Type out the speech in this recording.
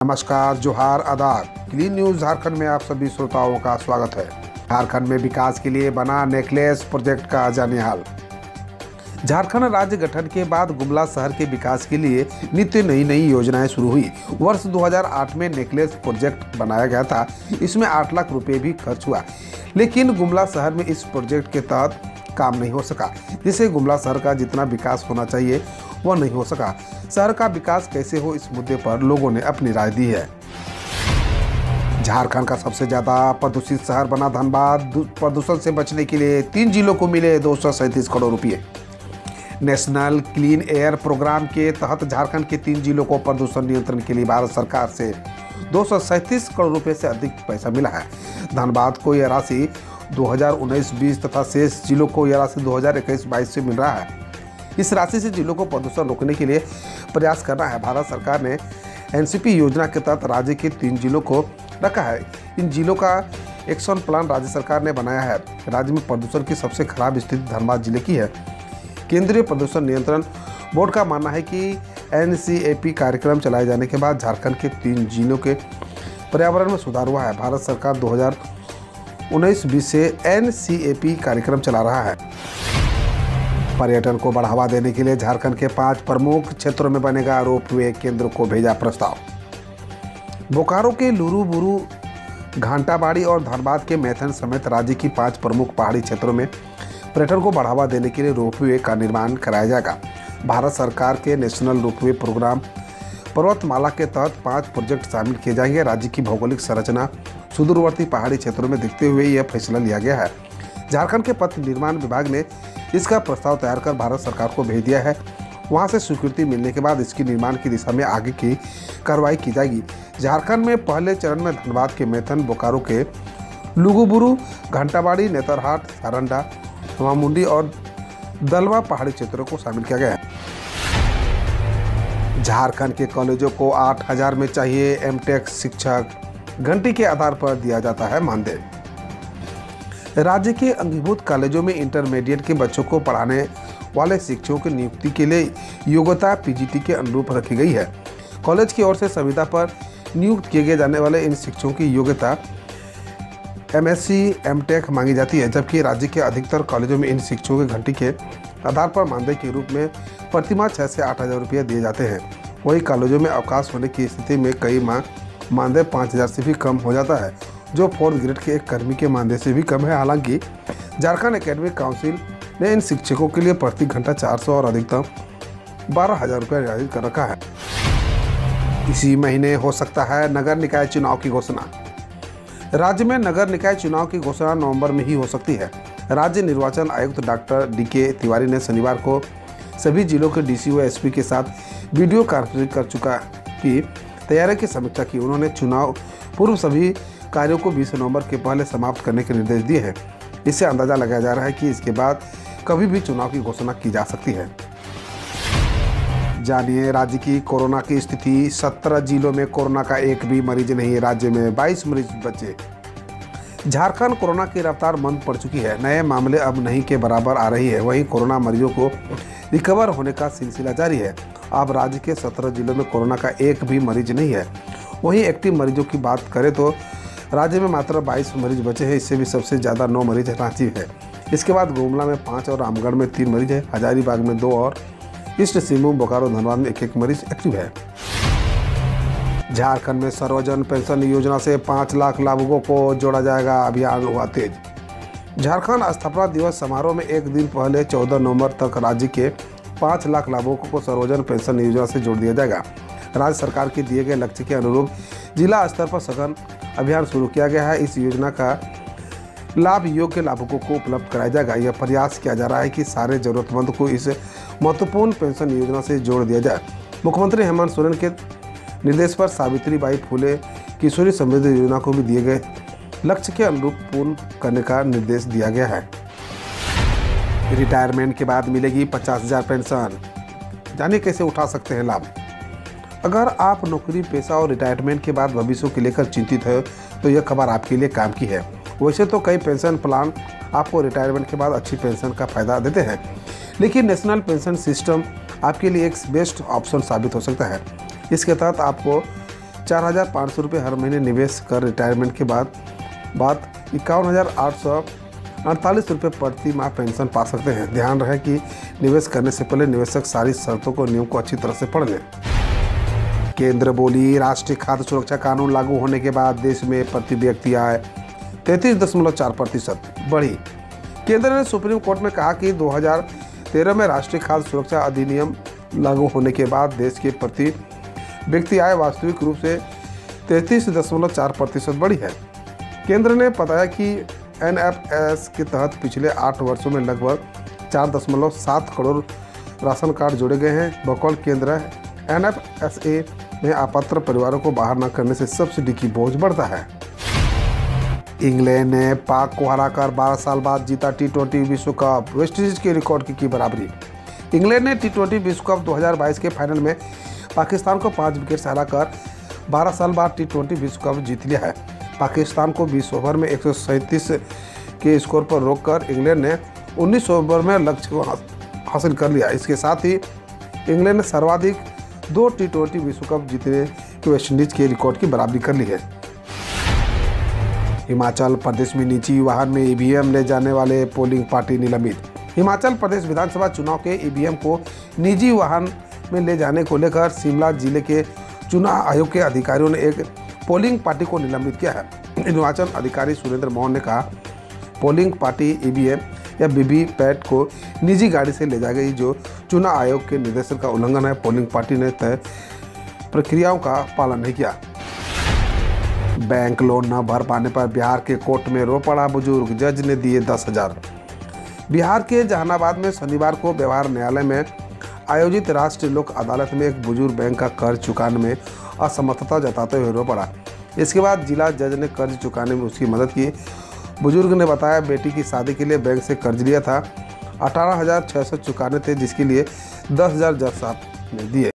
नमस्कार, जोहार, आदाब। क्लीन न्यूज झारखंड में आप सभी श्रोताओं का स्वागत है। झारखंड में विकास के लिए बना नेकलेस प्रोजेक्ट का जाने हाल। झारखंड राज्य गठन के बाद गुमला शहर के विकास के लिए नित्य नई नई योजनाएं शुरू हुई। वर्ष 2008 में नेकलेस प्रोजेक्ट बनाया गया था। इसमें 8 लाख रुपए भी खर्च हुआ, लेकिन गुमला शहर में इस प्रोजेक्ट के तहत काम नहीं हो सका, जिससे गुमला शहर का जितना विकास होना चाहिए वह नहीं हो सका। शहर का विकास कैसे हो, इस मुद्दे पर लोगों ने अपनी राय दी है। झारखंड का सबसे ज्यादा प्रदूषित शहर बना धनबाद। प्रदूषण से बचने के लिए 3 जिलों को मिले 237 करोड़ रुपए। नेशनल क्लीन एयर प्रोग्राम के तहत झारखंड के 3 जिलों को प्रदूषण नियंत्रण के लिए भारत सरकार से 237 करोड़ रुपए से अधिक पैसा मिला है। धनबाद को यह राशि 2019-20 तथा शेष जिलों को यह राशि 2021-22 से मिल रहा है। इस राशि से जिलों को प्रदूषण रोकने के लिए प्रयास करना है। भारत सरकार ने एनसीपी योजना के तहत राज्य के 3 जिलों को रखा है। इन जिलों का एक्शन प्लान राज्य सरकार ने बनाया है। राज्य में प्रदूषण की सबसे खराब स्थिति धनबाद जिले की है। केंद्रीय प्रदूषण नियंत्रण बोर्ड का मानना है कि एनसीएपी कार्यक्रम चलाए जाने के बाद झारखंड के 3 जिलों के पर्यावरण में सुधार हुआ है। भारत सरकार 2019-20 से एनसीएपी कार्यक्रम चला रहा है। पर्यटन को बढ़ावा देने के लिए झारखंड के 5 प्रमुख क्षेत्रों में बनेगा रोपवे। केंद्र को भेजा प्रस्ताव। बोकारो के लुरु-बुरु, घंटाबाड़ी और धनबाद के मैथन समेत राज्य की 5 प्रमुख पहाड़ी क्षेत्रों में पर्यटन को बढ़ावा देने के लिए रोपवे का निर्माण कराया जाएगा। भारत सरकार के नेशनल रोपवे प्रोग्राम पर्वतमाला के तहत 5 प्रोजेक्ट शामिल किए जाएंगे। राज्य की भौगोलिक संरचना सुदूरवर्ती पहाड़ी क्षेत्रों में देखते हुए यह फैसला लिया गया है। झारखंड के पथ निर्माण विभाग ने इसका प्रस्ताव तैयार कर भारत सरकार को भेज दिया है। वहां से स्वीकृति मिलने के बाद इसकी निर्माण की दिशा में आगे की कार्रवाई की जाएगी। झारखंड में पहले चरण में धनबाद के मैथन, बोकारो के लुगुबुरु, घंटाबाड़ी, नेतरहाट, सारंडा, मामुंडी और दलवा पहाड़ी क्षेत्रों को शामिल किया गया है। झारखंड के कॉलेजों को 8,000 में चाहिए एमटेक शिक्षक। घंटी के आधार पर दिया जाता है मानदेय। राज्य के अंगीभूत कॉलेजों में इंटरमीडिएट के बच्चों को पढ़ाने वाले शिक्षकों की नियुक्ति के लिए योग्यता पीजीटी के अनुरूप रखी गई है। कॉलेज की ओर से संविदा पर नियुक्त किए गए जाने वाले इन शिक्षकों की योग्यता एमएससी एमटेक मांगी जाती है, जबकि राज्य के अधिकतर कॉलेजों में इन शिक्षकों की घंटी के आधार पर मानदेय के रूप में प्रतिमाह 6 से 8,000 रुपये दिए जाते हैं। वही कॉलेजों में अवकाश होने की स्थिति में कई माह मानदेय 5,000 से भी कम हो जाता है, जो 4th ग्रेड के एक कर्मी के मानदेय से भी कम है। हालांकि झारखंड एकेडमिक काउंसिल ने इन शिक्षकों के लिए प्रति घंटा 400 और अधिकतम 12,000 रुपये निर्धारित कर रखा है। इसी महीने हो सकता है नगर निकाय चुनाव की घोषणा। राज्य में नगर निकाय चुनाव की घोषणा नवंबर में ही हो सकती है। राज्य निर्वाचन आयुक्त डॉक्टर डीके तिवारी ने शनिवार को सभी जिलों के डीसीओ एसपी के साथ वीडियो कॉन्फ्रेंसिंग कर चुका की तैयारी की समीक्षा की। उन्होंने चुनाव पूर्व सभी कार्यों को 20 नवंबर के पहले समाप्त करने के निर्देश दिए हैं। इससे अंदाजा लगाया जा रहा है कि इसके बाद कभी भी चुनाव की घोषणा की जा सकती है। जानिए राज्य की कोरोना की स्थिति। 17 जिलों में कोरोना का एक भी मरीज नहीं। राज्य में 22 मरीज बचे। झारखंड कोरोना की रफ्तार मंद पड़ चुकी है। नए मामले अब नहीं के बराबर आ रही है। वहीं कोरोना मरीजों को रिकवर होने का सिलसिला जारी है। अब राज्य के 17 जिलों में कोरोना का एक भी मरीज नहीं है। वहीं एक्टिव मरीजों की बात करें तो राज्य में मात्र 22 मरीज बचे हैं। इससे भी सबसे ज़्यादा 9 मरीज रांची है। इसके बाद गुमला में 5 और रामगढ़ में 3 मरीज है। हजारीबाग में 2 और ईस्ट सिंहभूम, बोकारो, धनबाद में 1-1 मरीज एक्टिव है। झारखंड में सर्वजन पेंशन योजना से 5 लाख लाभुकों को जोड़ा जाएगा। अभियान हुआ तेज। झारखंड स्थापना दिवस समारोह में एक दिन पहले 14 नवंबर तक राज्य के 5 लाख लाभुकों को सर्वजन पेंशन योजना से जोड़ दिया जाएगा। राज्य सरकार के दिए गए लक्ष्य के अनुरूप जिला स्तर पर सघन अभियान शुरू किया गया है। इस योजना का लाभ योग्य लाभुकों को उपलब्ध कराया जाएगा। यह प्रयास किया जा रहा है कि सारे जरूरतमंद को इस महत्वपूर्ण पेंशन योजना से जोड़ दिया जाए। मुख्यमंत्री हेमंत सोरेन के निर्देश पर सावित्रीबाई फुले किशोरी समृद्धि योजना को भी दिए गए लक्ष्य के अनुरूप पूर्ण करने का निर्देश दिया गया है। रिटायरमेंट के बाद मिलेगी 50,000 पेंशन। जानिए कैसे उठा सकते हैं लाभ। अगर आप नौकरी पेशा और रिटायरमेंट के बाद भविष्य को लेकर चिंतित है तो यह खबर आपके लिए काम की है। वैसे तो कई पेंशन प्लान आपको रिटायरमेंट के बाद अच्छी पेंशन का फायदा देते हैं, लेकिन नेशनल पेंशन सिस्टम आपके लिए एक बेस्ट ऑप्शन साबित हो सकता है। इसके तहत आपको 4,500 रुपये हर महीने निवेश कर रिटायरमेंट के बाद 51,848 रुपये प्रति माह पेंशन पा सकते हैं। ध्यान रहे कि निवेश करने से पहले निवेशक सारी शर्तों को नियम को अच्छी तरह से पढ़ लें। केंद्र बोली, राष्ट्रीय खाद्य सुरक्षा कानून लागू होने के बाद देश में प्रति व्यक्ति आय 33.4% बढ़ी। केंद्र ने सुप्रीम कोर्ट में कहा कि 2013 में राष्ट्रीय खाद्य सुरक्षा अधिनियम लागू होने के बाद देश के प्रति व्यक्ति आय वास्तविक रूप से 33.4% बढ़ी है। केंद्र ने बताया कि NFS के तहत पिछले 8 वर्षों में लगभग 4.7 करोड़ राशन कार्ड जोड़े गए हैं। बकौल केंद्र NFSA में अपात्र परिवारों को बाहर न करने से सब्सिडी की बोझ बढ़ता है। इंग्लैंड ने पाक को हराकर 12 साल बाद जीता T20 विश्व कप, वेस्टइंडीज के रिकॉर्ड की बराबरी। इंग्लैंड ने T20 विश्व कप 2022 के फाइनल में पाकिस्तान को 5 विकेट से हराकर 12 साल बाद T20 विश्व कप जीत लिया है। पाकिस्तान को 20 ओवर में 137 के स्कोर पर रोककर इंग्लैंड ने 19 ओवर में लक्ष्य को हासिल कर लिया। इसके साथ ही इंग्लैंड ने सर्वाधिक 2 T20 विश्व कप जीतने के वेस्टइंडीज के रिकॉर्ड की बराबरी कर ली है। हिमाचल प्रदेश में निजी वाहन में EVM ले जाने वाले पोलिंग पार्टी निलंबित। हिमाचल प्रदेश विधानसभा चुनाव के EVM को निजी वाहन में ले जाने को लेकर शिमला जिले के चुनाव आयोग के अधिकारियों ने एक पोलिंग पार्टी को निलंबित किया है। निर्वाचन अधिकारी सुरेंद्र मोहन ने कहा, पोलिंग पार्टी EVM या वीवीपैट को निजी गाड़ी से ले जाई गई जो चुनाव आयोग के निर्देशन का उल्लंघन है। पोलिंग पार्टी ने तय प्रक्रियाओं का पालन नहीं किया। बैंक लोन न भर पाने पर बिहार के कोर्ट में रो पड़ा बुजुर्ग, जज ने दिए 10,000। बिहार के जहानाबाद में शनिवार को व्यवहार न्यायालय में आयोजित राष्ट्रीय लोक अदालत में एक बुजुर्ग बैंक का कर्ज चुकाने में असमर्थता जताते हुए रो पड़ा। इसके बाद जिला जज ने कर्ज चुकाने में उसकी मदद की। बुजुर्ग ने बताया, बेटी की शादी के लिए बैंक से कर्ज लिया था, 18,600 चुकाने थे जिसके लिए 10,000 जज साहब ने दिए।